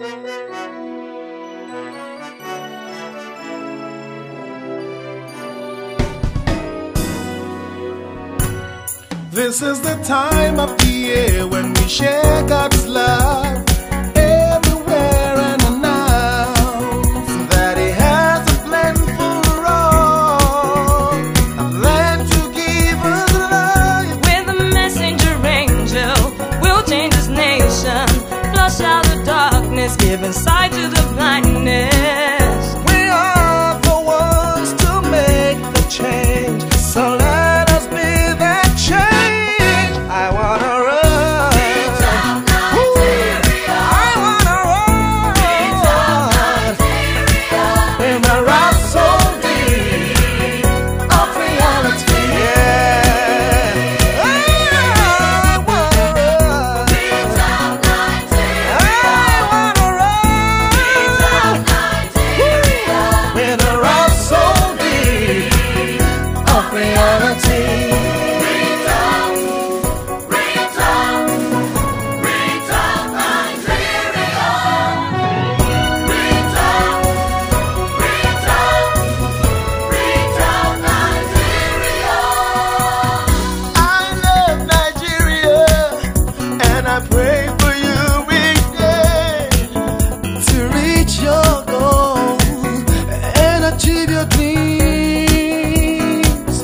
This is the time of the year when we share God's love everywhere and announce that He has a plan for all, a plan to give us life. With a messenger angel, we'll change this nation, flush out the darkness, giving sight to the blindness. We are the ones to make the change, so let us be that change. I wanna run. Reach out, Nigeria. I wanna run. Reach out, Nigeria. In the rhapsody of reality, yeah. I wanna run. Reach out, Nigeria. I wanna run. Reach out, Nigeria. In the rhapsody of reality. Reach out, reach out, reach out, Nigeria. Reach out, reach out, reach out, Nigeria. I love Nigeria, and I pray for you each day to reach your goal and achieve your dreams.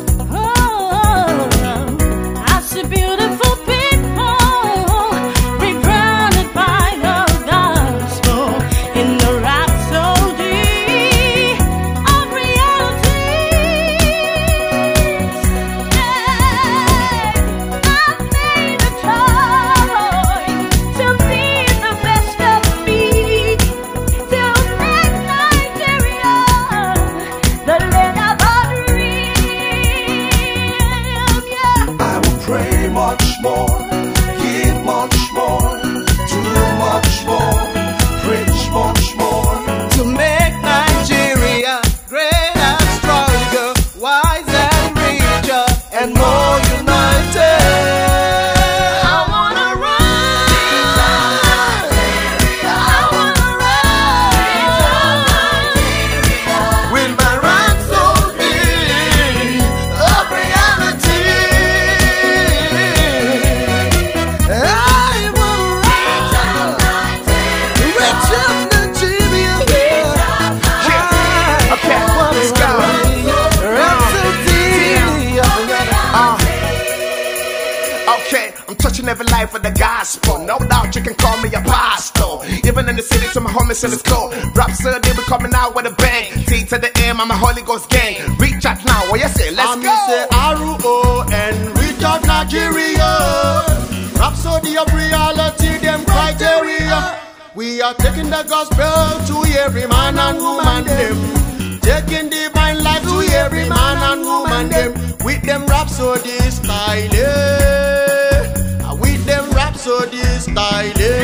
I see beautiful people rebranded by the gospel in the rhapsody of reality. I've made a choice to be the best of me, to make Nigeria the land of our dreams. Yeah. I will pray much more, give much more, do much more, preach much more to make Nigeria great and stronger, wise and richer, and more united. I wanna run. I wanna run with my rhapsody of reality. I wanna run. Reach up Nigeria. Yeah. Okay, let's go. Rhapsody of reality. Okay, I'm touching every life with the gospel. No doubt you can call me apostle. Even in the city to my homies in the school. Rhapsody, we coming out with a bang. T to the M, I'm a Holy Ghost gang. Reach out now, what you say? Let's go. Say R-O and reach out Nigeria. Rhapsody of reality, them criteria. We are taking the gospel to every man and woman them. Taking divine life to every man and woman them. With them rhapsody style, with them rhapsody style.